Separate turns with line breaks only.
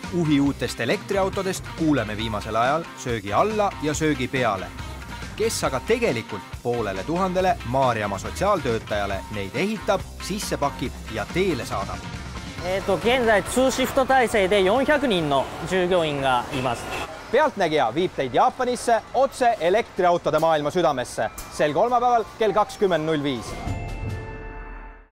Uhi uutest elektriautodest kuuleme viimasel ajal söögi alla ja söögi peale. Kes aga tegelikult 500 Maarjamaa sotsiaaltöötajale neid ehitab, sisse pakib ja teele saadab?
現在2シフト体制で400人の従業員がいます。
Pealtnägija viib teid Jaapanisse otse elektriautode maailma südamesse. Sel kolmapäeval kell 20.05.